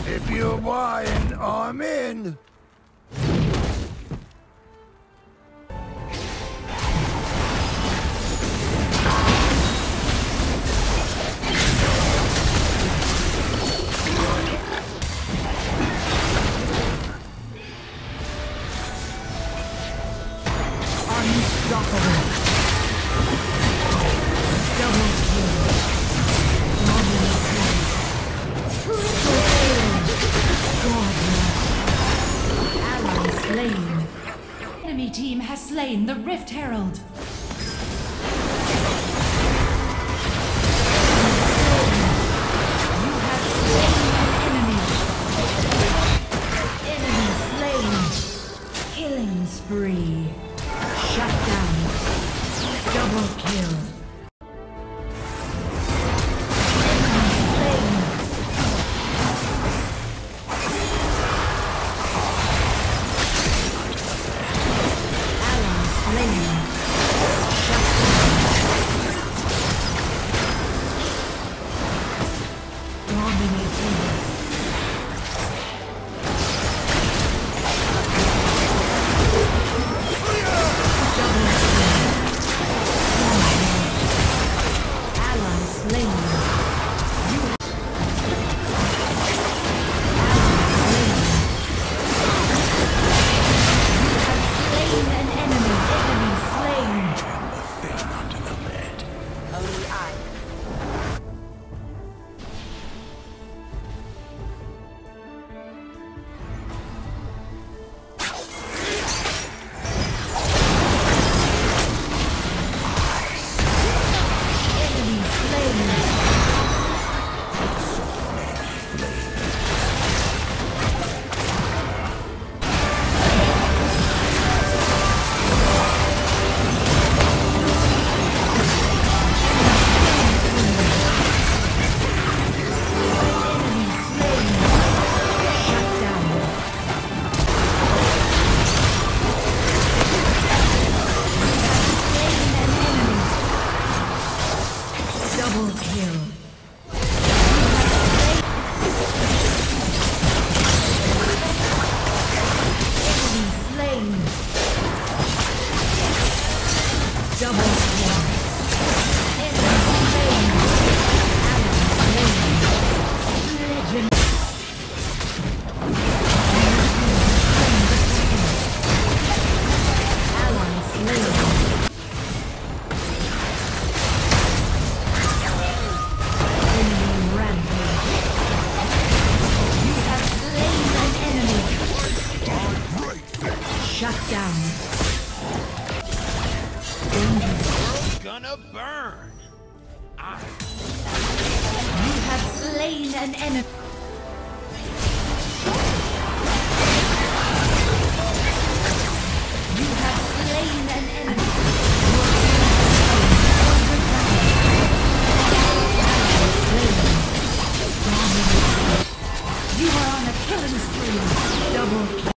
If you're buying, I'm in. Unstoppable. Double kill. Dominating. Triple kill. Ally slain. Enemy team has slain the Rift Herald. You have slain an enemy. Enemy slain. Killing spree. Shut down. Double kill. Shut down. World's gonna burn. You have slain an enemy. You have slain an enemy. You are on a killing spree. Double kill.